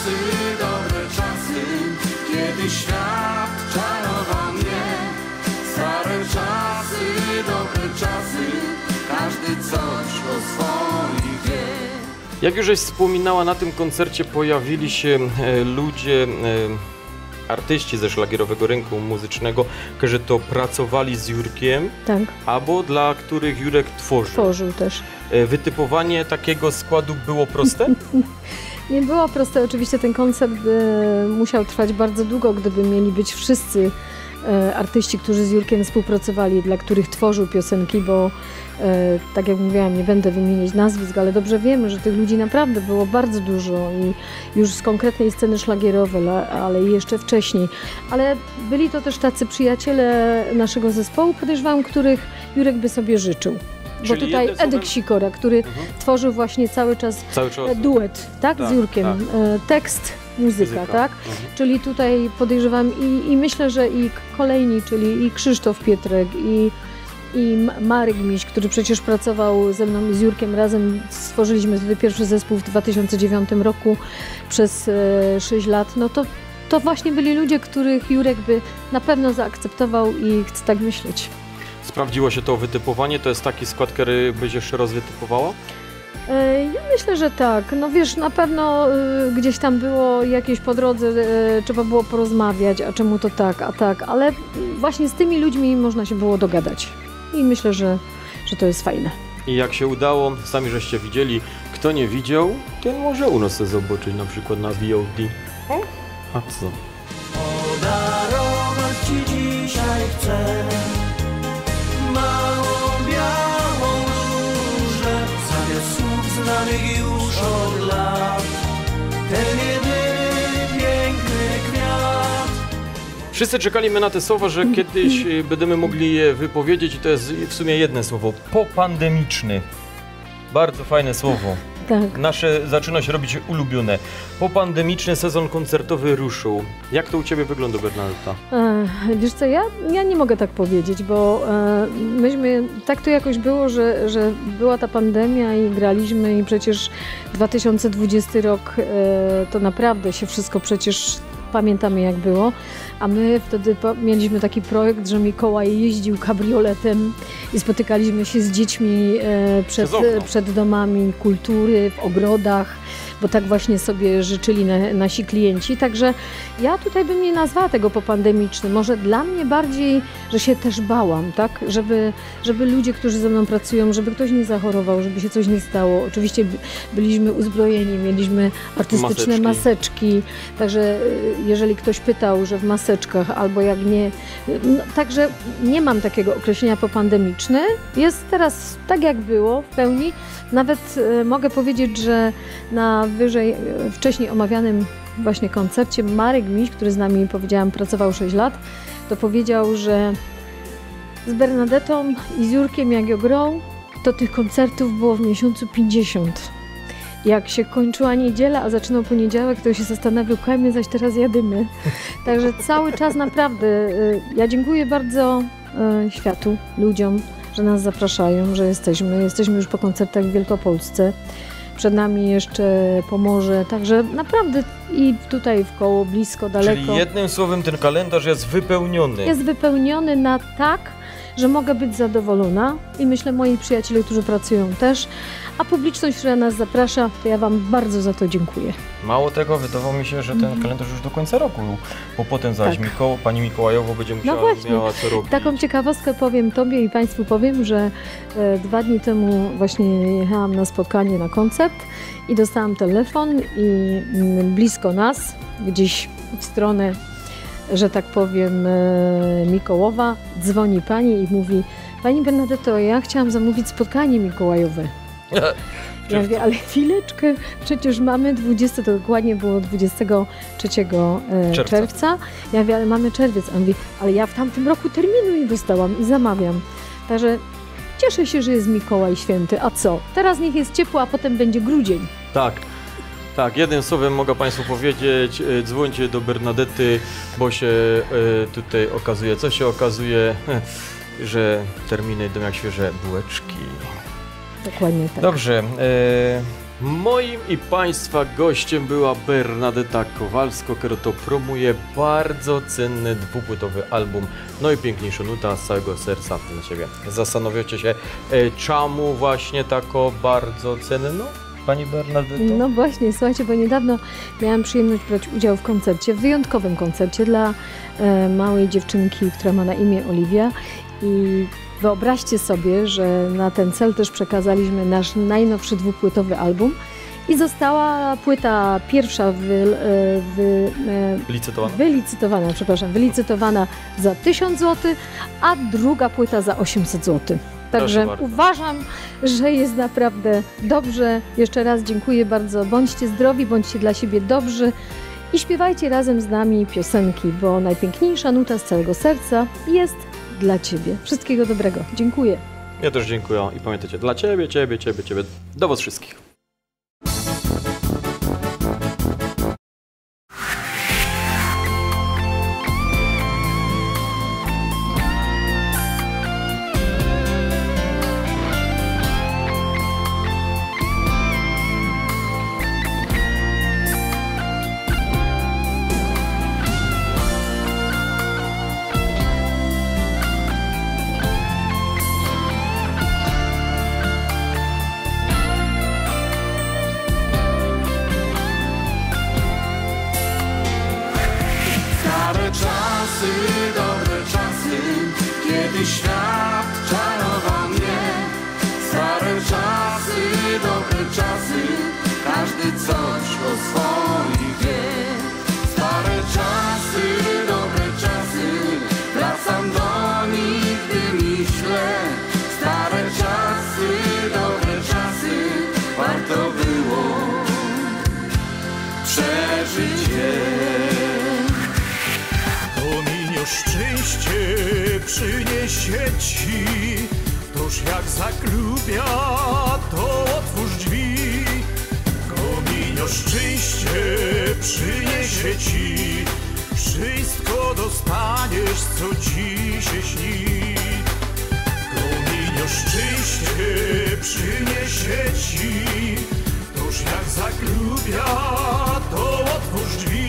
dobre czasy, kiedy świat czarował mnie. Stare czasy, dobre czasy, każdy coś o swoich wie. Jak już żeś wspominała, na tym koncercie pojawili się ludzie, artyści ze szlagierowego rynku muzycznego, którzy to pracowali z Jurkiem, Tak, albo dla których Jurek tworzył. tworzył też. Wytypowanie takiego składu było proste? Nie było proste, oczywiście ten koncert musiał trwać bardzo długo, gdyby mieli być wszyscy artyści, którzy z Jurkiem współpracowali, dla których tworzył piosenki, bo tak jak mówiłam, nie będę wymieniać nazwisk, ale dobrze wiemy, że tych ludzi naprawdę było bardzo dużo i już z konkretnej sceny szlagierowej, ale i jeszcze wcześniej. Ale byli to też tacy przyjaciele naszego zespołu, podejrzewam, których Jurek by sobie życzył. Bo Czyli tutaj jednym słowem- Edek Sikora, który tworzył właśnie cały czas duet, tak, Tak, z Jurkiem. tak. Tekst, muzyka, tak? Czyli tutaj podejrzewam i myślę, że i kolejni, czyli i Krzysztof Pietrek, i Marek Miś, który przecież pracował ze mną i z Jurkiem razem. Stworzyliśmy wtedy pierwszy zespół w 2009 roku przez 6 lat. No to właśnie byli ludzie, których Jurek by na pewno zaakceptował i chce tak myśleć. Sprawdziło się to wytypowanie? To jest taki skład, który byś jeszcze raz wytypowała? Ja myślę, że tak. No wiesz, na pewno gdzieś tam było jakieś po drodze, trzeba było porozmawiać, a czemu to tak, a tak, ale właśnie z tymi ludźmi można się było dogadać. I myślę, że to jest fajne. I jak się udało, sami żeście widzieli, kto nie widział, ten może u nas zobaczyć, na przykład na VOD. A co? Podarować ci dzisiaj chcę małą białą różę, zamiast słów znanych już od lat, ten jedyny piękny kwiat. Wszyscy czekaliśmy na te słowa, że kiedyś będziemy mogli je wypowiedzieć i to jest w sumie jedno słowo. Popandemiczny. Bardzo fajne słowo. Tak. Nasze zaczyna się robić ulubione. Popandemiczny sezon koncertowy ruszył. Jak to u Ciebie wygląda, Bernadetta? Wiesz co, ja nie mogę tak powiedzieć, bo myśmy, tak to jakoś było, że była ta pandemia i graliśmy i przecież 2020 rok to naprawdę się wszystko przecież pamiętamy jak było, a my wtedy mieliśmy taki projekt, że Mikołaj jeździł kabrioletem i spotykaliśmy się z dziećmi przed domami kultury, w ogrodach, bo tak właśnie sobie życzyli nasi klienci. Także ja tutaj bym nie nazwała tego popandemicznym. Może dla mnie bardziej, że się też bałam, tak? Żeby ludzie, którzy ze mną pracują, żeby ktoś nie zachorował, żeby się coś nie stało. Oczywiście byliśmy uzbrojeni, mieliśmy artystyczne maseczki. Także jeżeli ktoś pytał, że w maseczkach albo jak nie... No, także nie mam takiego określenia popandemiczny. Jest teraz tak jak było w pełni. Nawet mogę powiedzieć, że na wcześniej omawianym właśnie koncercie Marek Miś, który z nami, powiedziałam, pracował 6 lat, to powiedział, że z Bernadetą i z Jurkiem jak grą, to tych koncertów było w miesiącu 50. Jak się kończyła niedziela, a zaczynał poniedziałek, to się zastanawiał, my zaś teraz jadymy. Także cały czas naprawdę ja dziękuję bardzo światu, ludziom, że nas zapraszają, że jesteśmy już po koncertach w Wielkopolsce. Przed nami jeszcze Pomorze, także naprawdę i tutaj w koło, blisko, daleko. Czyli jednym słowem ten kalendarz jest wypełniony. Jest wypełniony na tak, że mogę być zadowolona i myślę moi przyjaciele, którzy pracują też, a publiczność, która nas zaprasza, to ja Wam bardzo za to dziękuję. Mało tego, wydawało mi się, że ten kalendarz już do końca roku, bo potem zaś Tak. pani Mikołajowo będzie miała co robić. Taką ciekawostkę powiem Tobie i Państwu powiem, że 2 dni temu właśnie jechałam na spotkanie, na koncert i dostałam telefon i blisko nas, gdzieś w stronę, że tak powiem, Mikołowa, dzwoni pani i mówi: Pani Bernadetto, ja chciałam zamówić spotkanie mikołajowe. Ja mówię, ale chwileczkę, przecież mamy 20, to dokładnie było 23 czerwca. Ja mówię, ale mamy czerwiec. A on mówi, ale ja w tamtym roku terminu nie dostałam i zamawiam. Także cieszę się, że jest Mikołaj Święty. A co? Teraz niech jest ciepło, a potem będzie grudzień. Tak, jednym słowem mogę Państwu powiedzieć, dzwońcie do Bernadety, bo się tutaj okazuje, co się okazuje, że terminy idą jak świeże bułeczki. Dokładnie tak. Dobrze, Moim i Państwa gościem była Bernadeta Kowalsko, która to promuje bardzo cenny dwupłytowy album Najpiękniejsza nuta z całego serca dla Ciebie. Zastanawiacie się, czemu właśnie tako bardzo cenno? Pani Bernadeto? No właśnie, słuchajcie, bo niedawno miałam przyjemność brać udział w koncercie, w wyjątkowym koncercie dla małej dziewczynki, która ma na imię Oliwia i wyobraźcie sobie, że na ten cel też przekazaliśmy nasz najnowszy dwupłytowy album i została płyta pierwsza wylicytowana za 1000 zł, a druga płyta za 800 zł. Także uważam, że jest naprawdę dobrze. Jeszcze raz dziękuję bardzo. Bądźcie zdrowi, bądźcie dla siebie dobrzy i śpiewajcie razem z nami piosenki, bo najpiękniejsza nuta z całego serca jest dla Ciebie. Wszystkiego dobrego. Dziękuję. Ja też dziękuję i pamiętajcie, dla Ciebie, Ciebie, do Was wszystkich. Dobre czasy, kiedy świat czarował mnie. Stare czasy, dobre czasy, każdy coś o swoich wie. Stare czasy, dobre czasy, wracam do nich, gdy myślę. Stare czasy, dobre czasy, warto było przeżyć je. Szczęście przyniesie Ci, toż jak zaklubia, to otwórz drzwi. Kominio szczęście przyniesie Ci, wszystko dostaniesz, co Ci się śni. Kominio szczęście przyniesie Ci, toż jak zaklubia, to otwórz drzwi.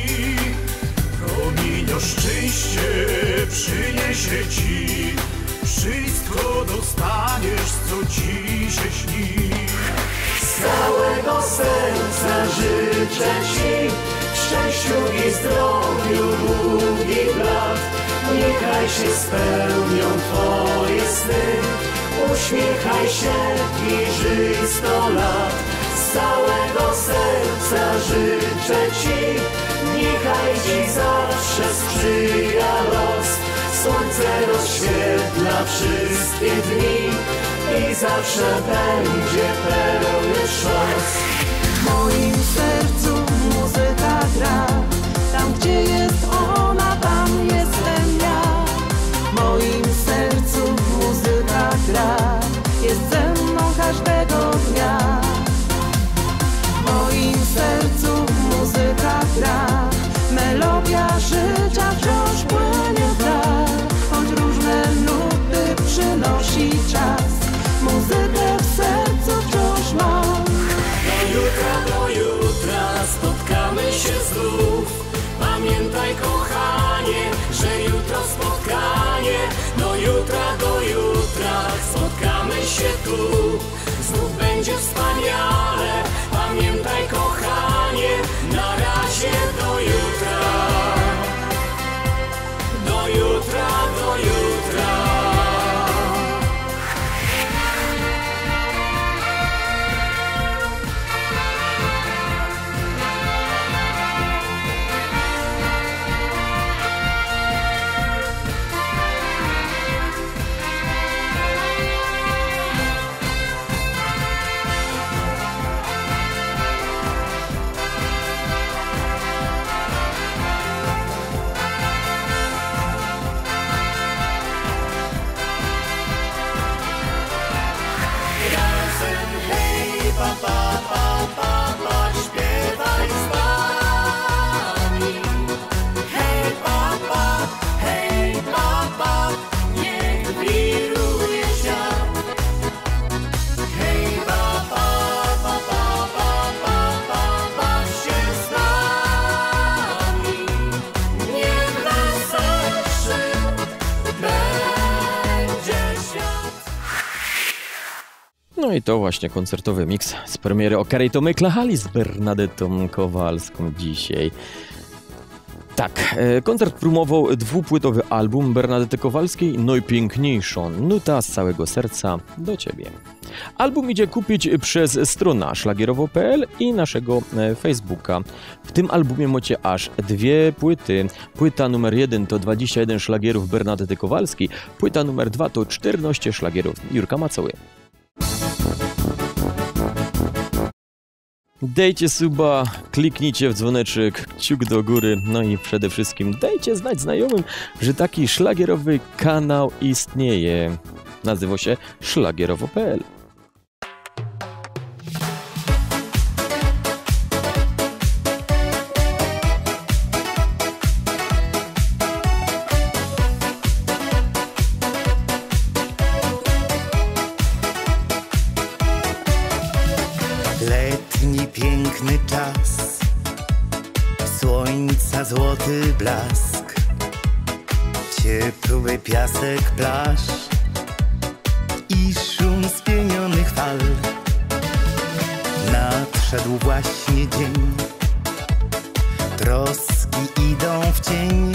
Kominio szczęście przyniesie Ci, wszystko dostaniesz, co Ci się śni. Z całego serca życzę Ci szczęściu i zdrowiu długich lat. Niechaj się spełnią Twoje sny, uśmiechaj się i żyj 100 lat. Z całego serca życzę Ci, niechaj Ci zawsze sprzyja los. Słońce rozświetla wszystkie dni i zawsze będzie pełny szos. W moim sercu muzyka gra, tam gdzie jest ona, tam jestem ja. W moim sercu muzyka gra, jest ze mną każdego dnia. W moim sercu muzyka gra, melodia życia wciąż płynie w dal, choć różne nuty przynosi czas. Muzykę w sercu wciąż mam. Do jutra spotkamy się znów. Pamiętaj, kochanie, że jutro spotkanie. Do jutra spotkamy się tu. Znów będzie wspaniale. Pamiętaj, kochanie, na razie do jutra. Do jutra, do jutra. Śpiewaj z nami. Hej papa, hej papa, niech wiruje świat. Hej papa, papa, papa, No i to właśnie koncertowy miks z premiery Okej, to my klachali z Bernadetą Kowalską dzisiaj. Tak, koncert promował dwupłytowy album Bernadety Kowalskiej Najpiękniejszą nuta z całego serca do Ciebie. Album idzie kupić przez stronę szlagierowo.pl i naszego Facebooka. W tym albumie macie aż 2 płyty. Płyta numer 1 to 21 szlagierów Bernadety Kowalskiej, płyta numer 2 to 14 szlagierów Jurka Macoły. Dajcie suba, kliknijcie w dzwoneczek, kciuk do góry, no i przede wszystkim dajcie znać znajomym, że taki szlagierowy kanał istnieje. Nazywa się szlagierowo.pl. Letni piękny czas, słońca złoty blask, ciepły piasek plaż i szum spienionych fal. Nadszedł właśnie dzień, troski idą w cień.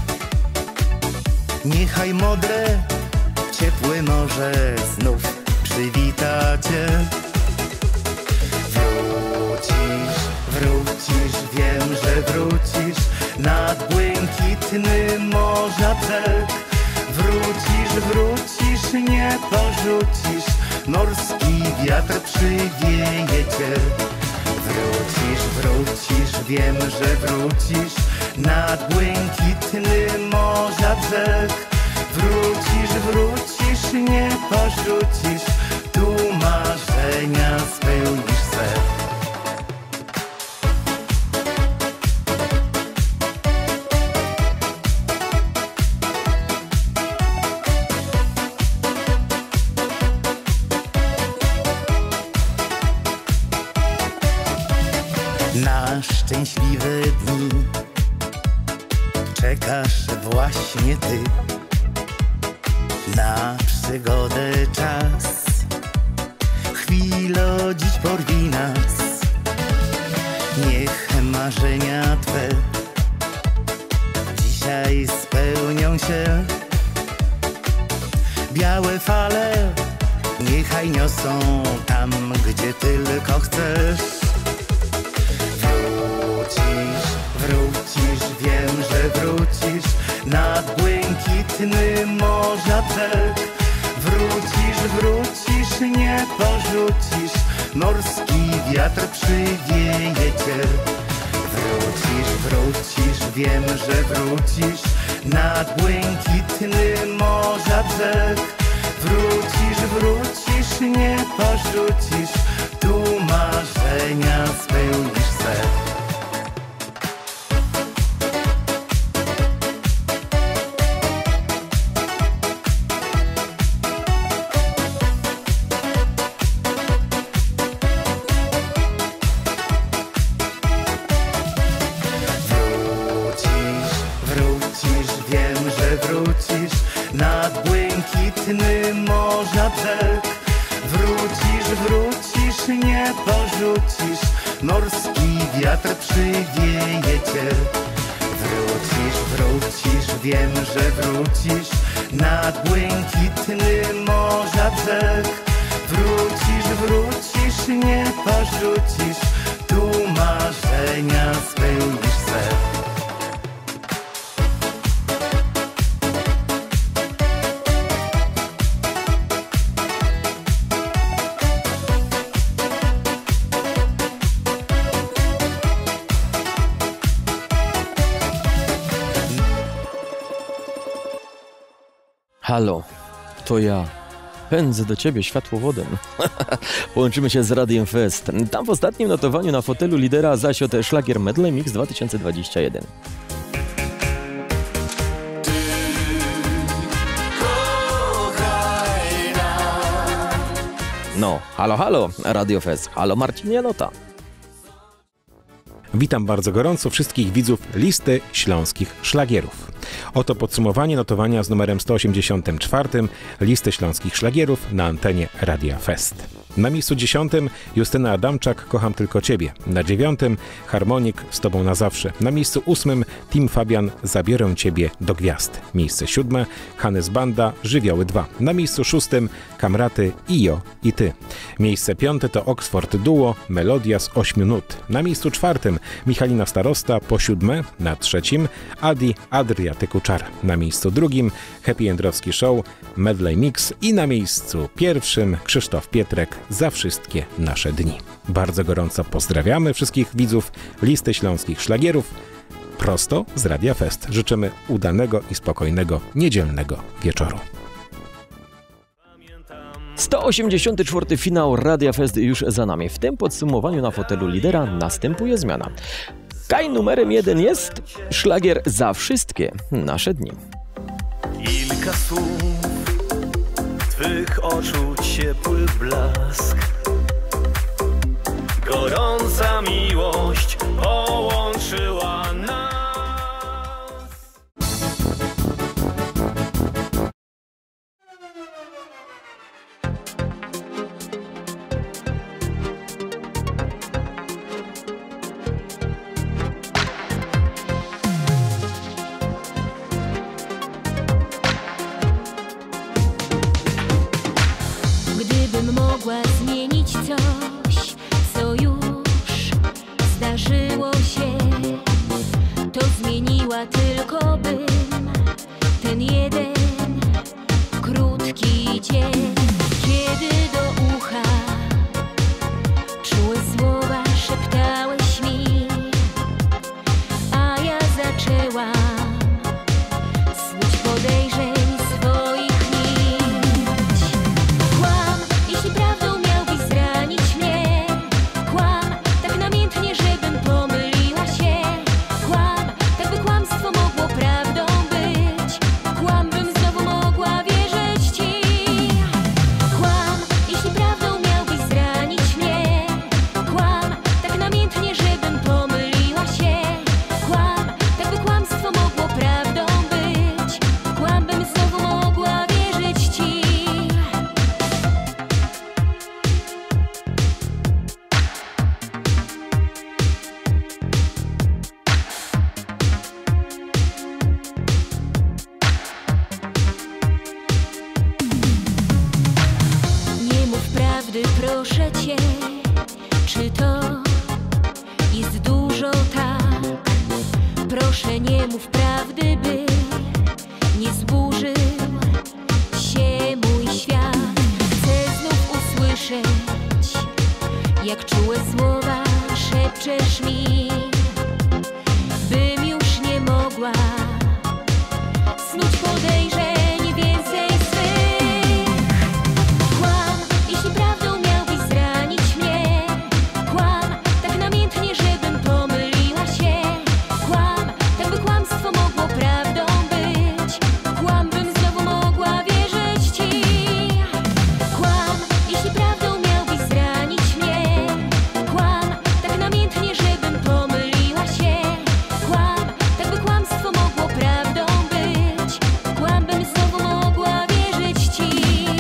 Niechaj modre, ciepłe morze znów przywita Cię. Wrócisz, wiem, że wrócisz nad błękitny morza brzeg. Wrócisz, nie porzucisz, morski wiatr przywieje Cię. Wrócisz, wiem, że wrócisz nad błękitny morza brzeg. Wrócisz, nie porzucisz, tu marzenia spełnisz swe. Na szczęśliwe dni czekasz właśnie Ty, na przygodę czas, chwilo dziś porwij nas. Niech marzenia Twe dzisiaj spełnią się. Białe fale niechaj niosą tam, gdzie tylko chcesz. Wrócisz, wiem, że wrócisz nad błękitny morza brzeg. Wrócisz, nie porzucisz, morski wiatr przywieje Cię. Wrócisz, wiem, że wrócisz nad błękitny morza brzeg. Wrócisz, nie porzucisz, tu marzenia spełnisz swe. Wrócisz nad błękitny morza brzeg. Wrócisz, nie porzucisz, morski wiatr przywieje Cię. Wrócisz, wiem, że wrócisz nad błękitny morza brzeg. Wrócisz, nie porzucisz, tu marzenia spełnisz swe. Halo, to ja. Pędzę do Ciebie światłowodem. Połączymy się z Radiem Fest. Tam w ostatnim notowaniu na fotelu lidera zasiadł szlagier Medley Mix 2021. No, halo, Radio Fest. Halo, Marcin Janota. Witam bardzo gorąco wszystkich widzów listy śląskich szlagierów. Oto podsumowanie notowania z numerem 184 listy śląskich szlagierów na antenie Radia Fest. Na miejscu 10 Justyna Adamczak, Kocham tylko Ciebie. Na 9 Harmonik, Z Tobą na zawsze. Na miejscu 8 Tim Fabian, Zabiorę Ciebie do gwiazd. Miejsce 7 Hannes Banda, Żywioły 2. Na miejscu 6 Kamraty, Ijo i Ty. Miejsce 5 to Oxford Duo, Melodia z 8 nut. Na miejscu 4 Michalina Starosta, Po siódme. Na 3 Adi, Adriatyku Czar. Na miejscu 2 Happy Jędrowski Show, Medley Mix i na miejscu 1 Krzysztof Pietrek, Za wszystkie nasze dni. Bardzo gorąco pozdrawiamy wszystkich widzów Listy Śląskich Szlagierów prosto z Radia Fest. Życzymy udanego i spokojnego niedzielnego wieczoru. 184. finał Radia Fest już za nami. W tym podsumowaniu na fotelu lidera następuje zmiana. Kaj numerem 1 jest szlagier Za wszystkie nasze dni. Kilka słów, Twych oczu ciepły blask, gorąca miłość połączyła nas. Gdybym mogła zmienić coś, co już zdarzyło się, to zmieniła tylko bym ten jeden krótki dzień, kiedy do ucha czułe słowa szeptałeś mi, a ja zaczęłam snuć podejrzeń swoich nić. Kłam, jeśli prawdą miałbyś zranić mnie. Kłam, tak namiętnie, żebym pomyliła się. Kłam, tak by kłamstwo mogło prawdą być. Kłam, bym znowu mogła wierzyć ci. Kłam, jeśli prawdą miałbyś zranić mnie. Kłam, tak namiętnie, żebym pomyliła się. Kłam, tak by kłamstwo mogło prawdą być. Kłam, bym znowu mogła wierzyć ci. Nie mów prawdy, proszę cię, czy to jest dużo tak? Proszę, nie mów prawdy, by nie zburzył się mój świat. Chcę znów usłyszeć, jak czułe słowa szepczesz mi, bym już nie mogła snuć podejrzeń więcej swych. Kłam, jeśli prawdą miałbyś zranić mnie. Kłam, tak namiętnie, żebym pomyliła się. Kłam, tak by kłamstwo mogło prawdą być. Kłam, bym znowu mogła wierzyć ci. Kłam, jeśli prawdą miałbyś zranić mnie. Kłam, tak namiętnie, żebym pomyliła się. Kłam, tak by kłamstwo mogło prawdą być. Kłam, bym znowu mogła wierzyć ci.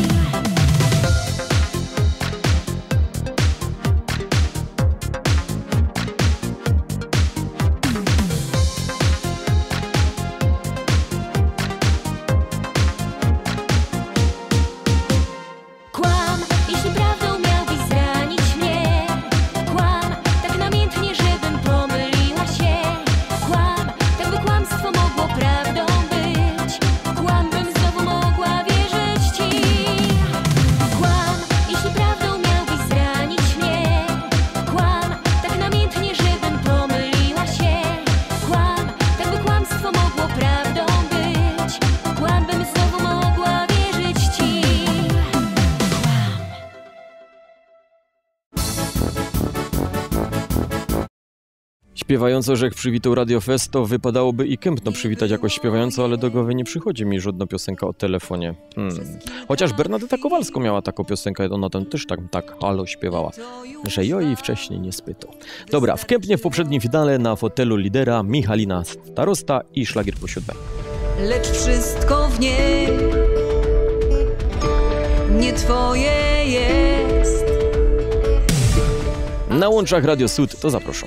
Kłam, jeśli prawdą miałbyś zranić mnie. Kłam, tak namiętnie, żebym pomyliła się. Kłam, tak by kłamstwo mogło prawdą być. Kłam, bym znowu mogła wierzyć ci. Kłam, jeśli prawdą miałbyś zranić mnie. Kłam, tak namiętnie, żebym pomyliła się. Kłam, tak by kłamstwo mogło prawdą być. Kłam, bym znowu mogła wierzyć ci. Śpiewająco, że jak przywitał Radio Fest, to wypadałoby i Kępno przywitać jakoś śpiewająco, ale do głowy nie przychodzi mi żadna piosenka o telefonie. Chociaż Bernadeta Kowalsko miała taką piosenkę, ona tam też tak halo śpiewała, że i wcześniej nie spytał. Dobra, w Kępnie w poprzednim finale na fotelu lidera Michalina Starosta i szlagier po siódme. Lecz wszystko w niej nie twoje jest. Na łączach Radio Sud to zapraszam.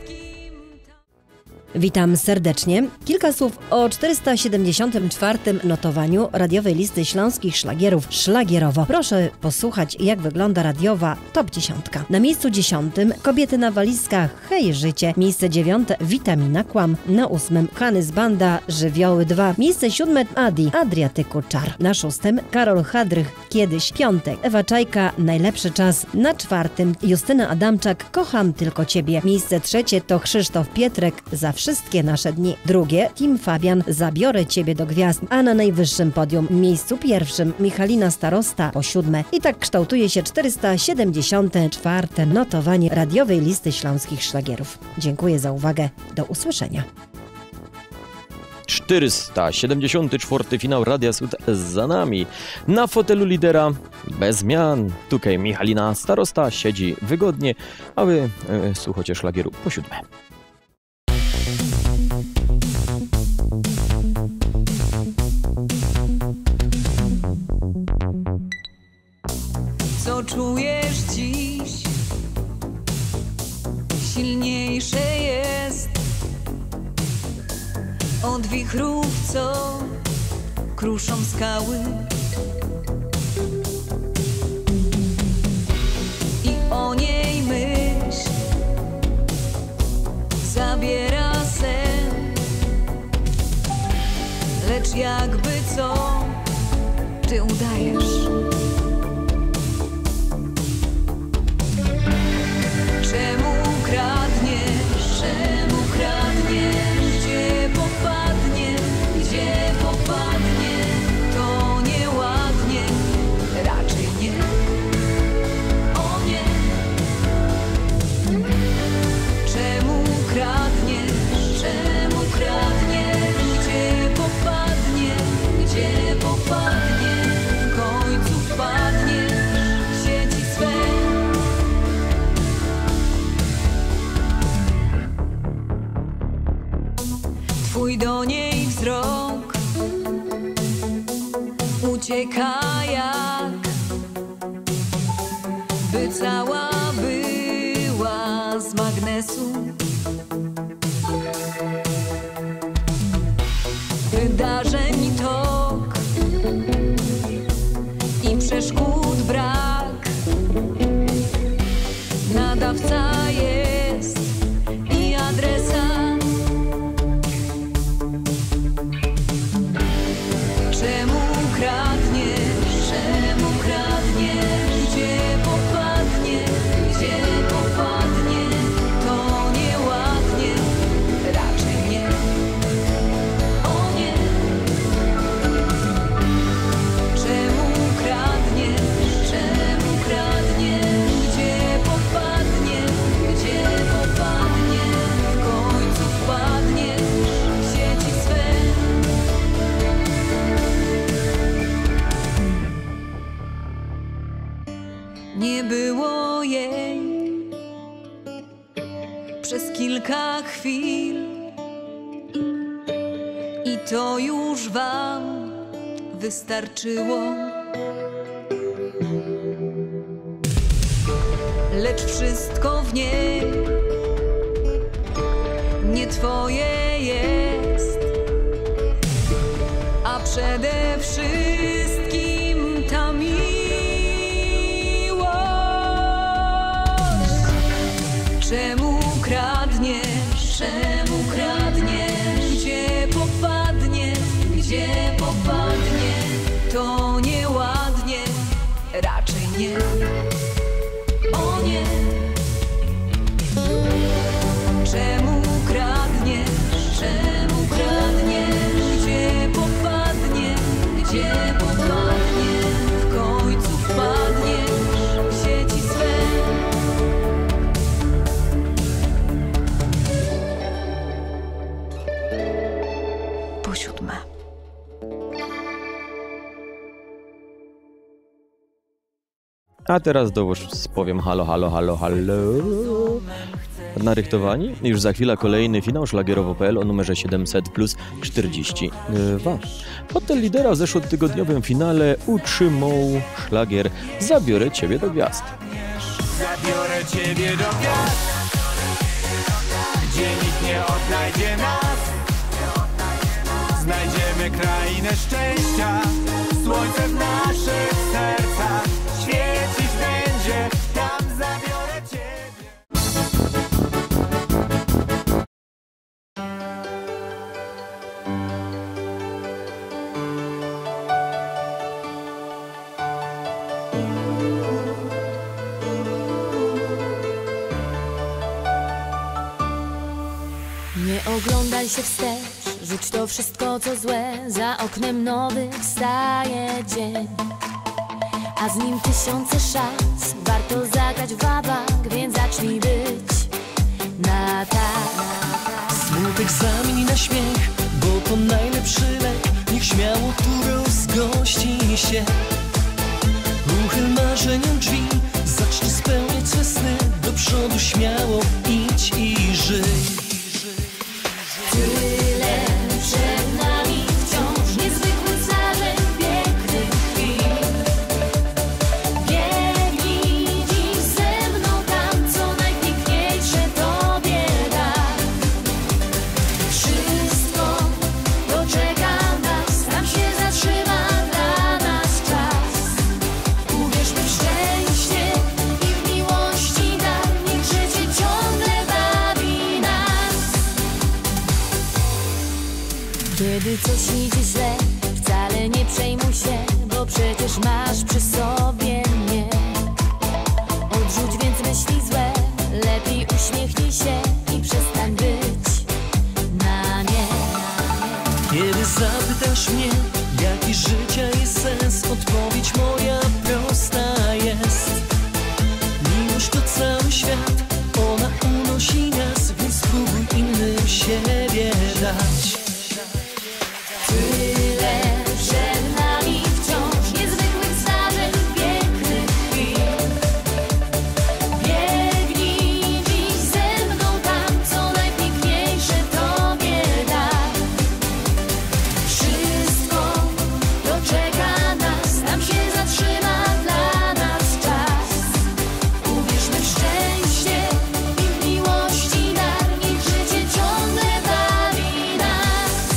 Witam serdecznie. Kilka słów o 474. notowaniu radiowej listy śląskich szlagierów Szlagierowo. Proszę posłuchać, jak wygląda radiowa top 10. Na miejscu 10 Kobiety na walizkach, Hej życie. Miejsce 9 Witamina Kłam. Na 8 Hanys Banda, Żywioły 2. Miejsce 7 Adi, Adriatyku Czar. Na 6 Karol Hadrych, Kiedyś. 5 Ewa Czajka, Najlepszy czas. Na 4 Justyna Adamczak, Kocham tylko ciebie. Miejsce 3 to Krzysztof Pietrek, Za wszystkie nasze dni. 2 Tim Fabian, Zabiorę ciebie do gwiazd. A na najwyższym podium, miejscu 1 Michalina Starosta, po 7. I tak kształtuje się 474. notowanie radiowej listy śląskich szlagierów. Dziękuję za uwagę. Do usłyszenia. 474. finał Radia Sud za nami. Na fotelu lidera bez zmian. Tutaj Michalina Starosta siedzi wygodnie, a wy słuchacie szlagieru po 7. Co czujesz dziś? Silniejsze jest od wichrów, co kruszą skały. I o niej myśl zabiera sen, lecz jakby co ty udajesz. Czemu kradniesz, gdzie popadnie, to nieładnie, raczej nie, o nie. Czemu kradniesz, gdzie popadnie, w końcu wpadniesz w sieci swe. Twój do niej wzrok ucieka jak by cała była z magnesu. Wydarzeń tok i przeszkód brak. Nadawca jest i adresat. Czemu kradniesz, gdzie popadnie, to nieładnie, raczej nie, o nie. Czemu kradniesz, gdzie popadnie, w końcu wpadniesz w sieci swe. Nie było jej przez kilka chwil i to już wam wystarczyło. Lecz wszystko w niej nie twoje jest, a przede wszystkim ta miłość. Czemu kradniesz, gdzie popadnie, to nieładnie, raczej nie, o nie. Czemu kradniesz, gdzie popadnie, w końcu wpadniesz w sieci swe. Po 7. A teraz dołóż powiem halo, halo, halo, halo. Narychtowani? Już za chwilę kolejny finał szlagierowo.pl o numerze 700 plus 42. Fotel lidera w zeszłotygodniowym finale utrzymał szlagier Zabiorę ciebie do gwiazd. Zabiorę zabiorę ciebie do gwiazd, gdzie nikt nie odnajdzie nas. Znajdziemy krainę szczęścia, słońce w naszych sercach świecić będzie, tam zabiorę ciebie. Nie oglądaj się wstecz, rzuć to wszystko co złe. Za oknem nowy wstaje dzień, a z nim tysiące szans. Warto zagrać w babak, więc zacznij być na tak. Smutek zamień na śmiech, bo to najlepszy lek. Niech śmiało tu rozgości się. Uchyl marzeniom drzwi, zacznij spełniać swe sny. Do przodu śmiało idź i żyj. Tyle przed nami wciąż niezwykłych zdarzeń, pięknych chwil. Biegnij dziś ze mną tam, co najpiękniejsze tobie da. Wszystko to czeka nas, tam się zatrzyma dla nas czas. Uwierzmy w szczęście i w miłości dar, niech życie ciągle bawi nas. Kiedy coś idzie źle, wcale nie przejmuj się, bo przecież masz przy sobie mnie. Odrzuć więc myśli złe, lepiej uśmiechnij się i przestań być na nie. Kiedy zapytasz mnie, jaki życia jest sens, odpowiedź moja prosta jest. Miłość to cały świat, ona unosi nas, więc spróbuj innym siebie dać. Tyle przed nami wciąż niezwykłych zdarzeń, pięknych chwil. Biegnij dziś ze mną tam, co najpiękniejsze tobie da. Wszystko to czeka nas, tam się zatrzyma dla nas czas. Uwierzmy w szczęście i w miłości dar, niech życie ciągle bawi nas.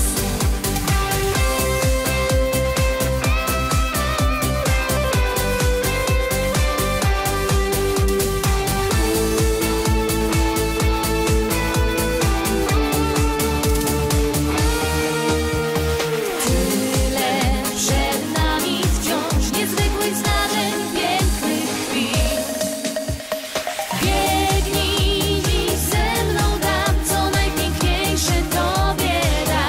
Tyle przed nami wciąż niezwykłych zdarzeń, pięknych chwil. Biegnij dziś ze mną tam, co najpiękniejsze tobie da.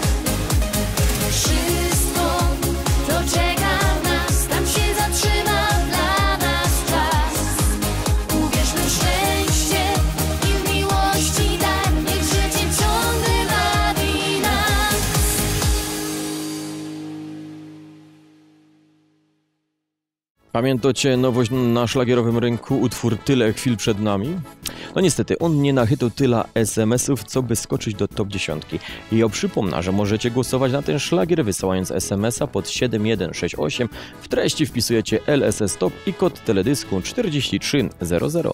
Wszystko to czeka nas, tam się zatrzyma dla nas czas. Uwierzmy w szczęście i w miłości dar, niech życie ciągle bawi nas. Pamiętacie nowość na szlagierowym rynku, utwór Tyle chwil przed nami? No niestety, on nie nachytał tyle SMS-ów, co by skoczyć do top 10. I ja przypomnę, że możecie głosować na ten szlagier, wysyłając SMS-a pod 7168. W treści wpisujecie LSS Top i kod teledysku 4300.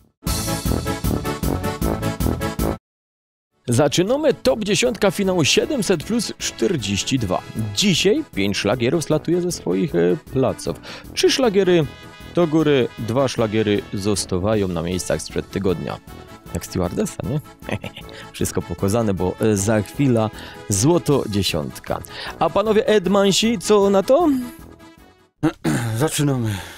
Zaczynamy top 10 finału 700 plus 42. Dzisiaj 5 szlagierów zlatuje ze swoich placów. 3 szlagiery do góry, 2 szlagiery zostawają na miejscach sprzed tygodnia. Jak stewardessa, nie? Wszystko pokazane, bo za chwilę złoto 10. A panowie Edmansi, co na to? Zaczynamy.